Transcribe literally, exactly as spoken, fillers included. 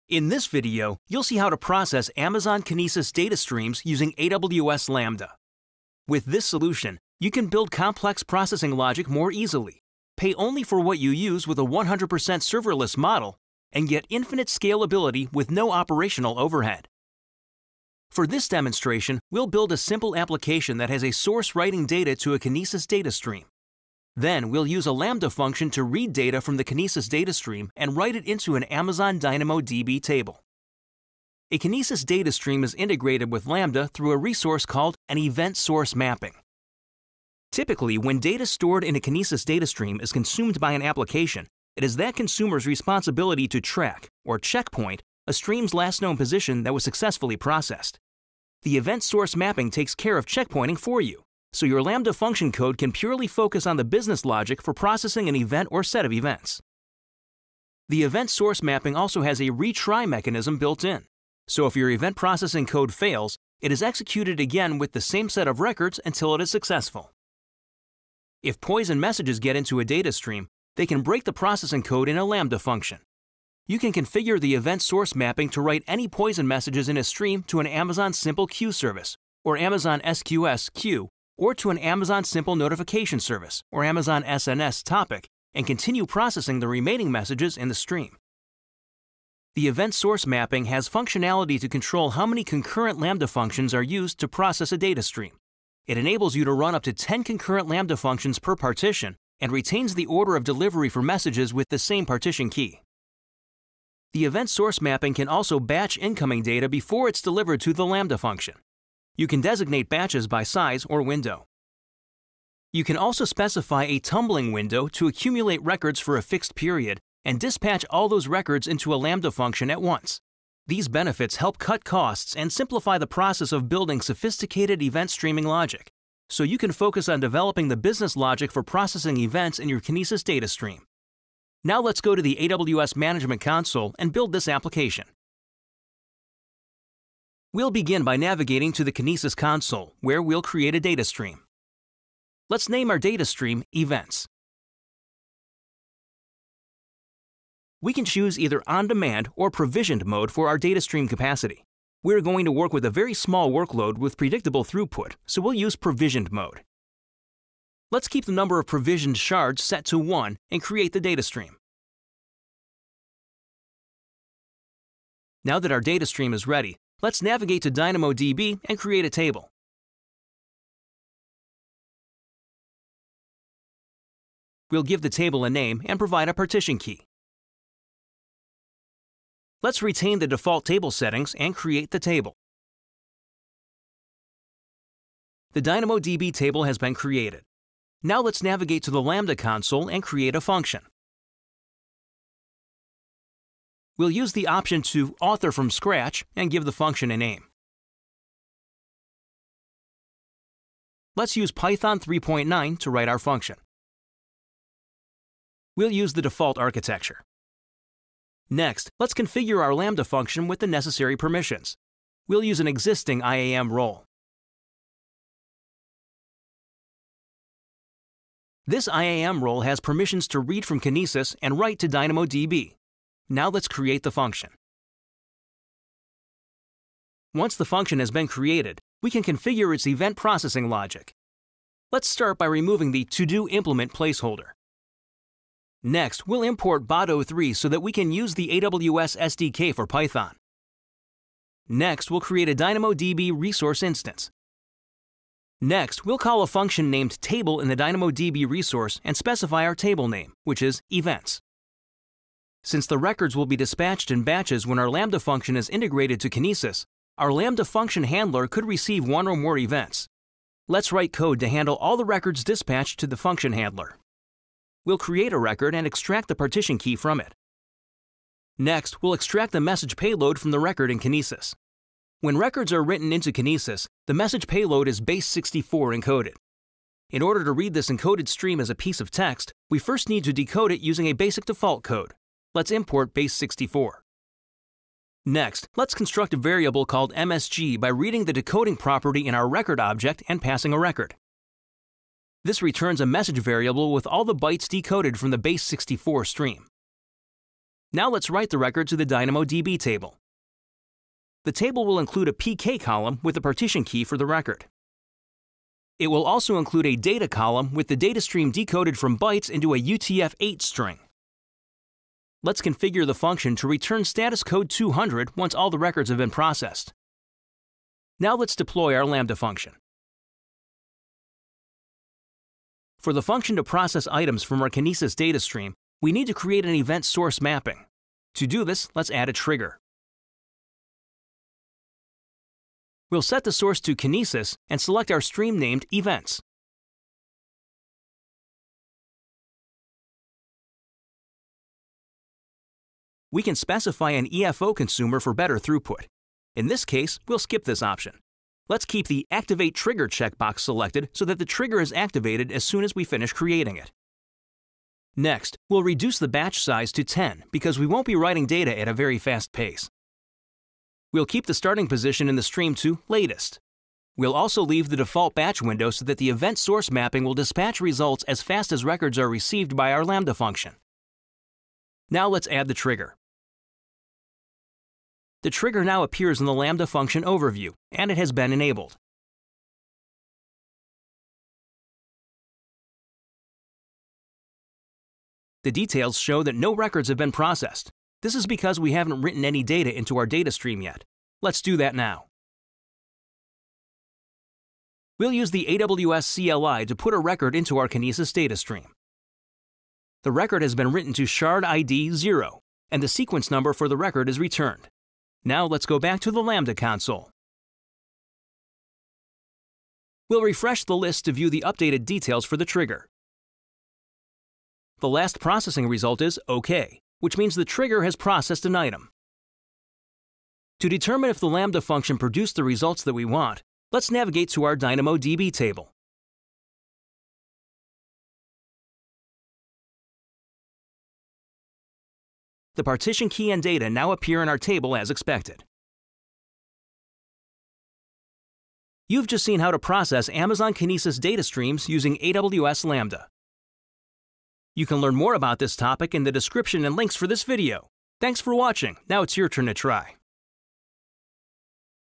In this video, you'll see how to process Amazon Kinesis data streams using A W S Lambda. With this solution, you can build complex processing logic more easily, pay only for what you use with a one hundred percent serverless model, and get infinite scalability with no operational overhead. For this demonstration, we'll build a simple application that has a source writing data to a Kinesis data stream. Then we'll use a Lambda function to read data from the Kinesis data stream and write it into an Amazon DynamoDB table. A Kinesis data stream is integrated with Lambda through a resource called an event source mapping. Typically, when data stored in a Kinesis data stream is consumed by an application, it is that consumer's responsibility to track, or checkpoint, a stream's last known position that was successfully processed. The event source mapping takes care of checkpointing for you, so your Lambda function code can purely focus on the business logic for processing an event or set of events. The event source mapping also has a retry mechanism built in, so if your event processing code fails, it is executed again with the same set of records until it is successful. If poison messages get into a data stream, they can break the processing code in a Lambda function. You can configure the event source mapping to write any poison messages in a stream to an Amazon Simple Queue service, or Amazon S Q S queue, or to an Amazon Simple Notification Service, or Amazon S N S topic, and continue processing the remaining messages in the stream. The event source mapping has functionality to control how many concurrent Lambda functions are used to process a data stream. It enables you to run up to ten concurrent Lambda functions per partition and retains the order of delivery for messages with the same partition key. The event source mapping can also batch incoming data before it's delivered to the Lambda function. You can designate batches by size or window. You can also specify a tumbling window to accumulate records for a fixed period and dispatch all those records into a Lambda function at once. These benefits help cut costs and simplify the process of building sophisticated event streaming logic, so you can focus on developing the business logic for processing events in your Kinesis data stream. Now let's go to the A W S Management Console and build this application. We'll begin by navigating to the Kinesis console, where we'll create a data stream. Let's name our data stream Events. We can choose either on-demand or provisioned mode for our data stream capacity. We're going to work with a very small workload with predictable throughput, so we'll use provisioned mode. Let's keep the number of provisioned shards set to one and create the data stream. Now that our data stream is ready, let's navigate to DynamoDB and create a table. We'll give the table a name and provide a partition key. Let's retain the default table settings and create the table. The DynamoDB table has been created. Now let's navigate to the Lambda console and create a function. We'll use the option to author from scratch and give the function a name. Let's use Python three point nine to write our function. We'll use the default architecture. Next, let's configure our Lambda function with the necessary permissions. We'll use an existing I A M role. This I A M role has permissions to read from Kinesis and write to DynamoDB. Now let's create the function. Once the function has been created, we can configure its event processing logic. Let's start by removing the to-do implement placeholder. Next, we'll import B O D zero three so that we can use the A W S S D K for Python. Next, we'll create a DynamoDB resource instance. Next, we'll call a function named table in the DynamoDB resource and specify our table name, which is events. Since the records will be dispatched in batches when our Lambda function is integrated to Kinesis, our Lambda function handler could receive one or more events. Let's write code to handle all the records dispatched to the function handler. We'll create a record and extract the partition key from it. Next, we'll extract the message payload from the record in Kinesis. When records are written into Kinesis, the message payload is base sixty-four encoded. In order to read this encoded stream as a piece of text, we first need to decode it using a basic default code. Let's import base sixty-four. Next, let's construct a variable called M S G by reading the decoding property in our record object and passing a record. This returns a message variable with all the bytes decoded from the base sixty-four stream. Now let's write the record to the DynamoDB table. The table will include a P K column with the partition key for the record. It will also include a data column with the data stream decoded from bytes into a U T F eight string. Let's configure the function to return status code two hundred once all the records have been processed. Now let's deploy our Lambda function. For the function to process items from our Kinesis data stream, we need to create an event source mapping. To do this, let's add a trigger. We'll set the source to Kinesis and select our stream named Events. We can specify an E F O consumer for better throughput. In this case, we'll skip this option. Let's keep the Activate Trigger checkbox selected so that the trigger is activated as soon as we finish creating it. Next, we'll reduce the batch size to ten because we won't be writing data at a very fast pace. We'll keep the starting position in the stream to Latest. We'll also leave the default batch window so that the event source mapping will dispatch results as fast as records are received by our Lambda function. Now let's add the trigger. The trigger now appears in the Lambda function overview, and it has been enabled. The details show that no records have been processed. This is because we haven't written any data into our data stream yet. Let's do that now. We'll use the A W S C L I to put a record into our Kinesis data stream. The record has been written to shard I D zero, and the sequence number for the record is returned. Now let's go back to the Lambda console. We'll refresh the list to view the updated details for the trigger. The last processing result is OK, which means the trigger has processed an item. To determine if the Lambda function produced the results that we want, let's navigate to our DynamoDB table. The partition key and data now appear in our table as expected. You've just seen how to process Amazon Kinesis data streams using A W S Lambda. You can learn more about this topic in the description and links for this video. Thanks for watching. Now it's your turn to try.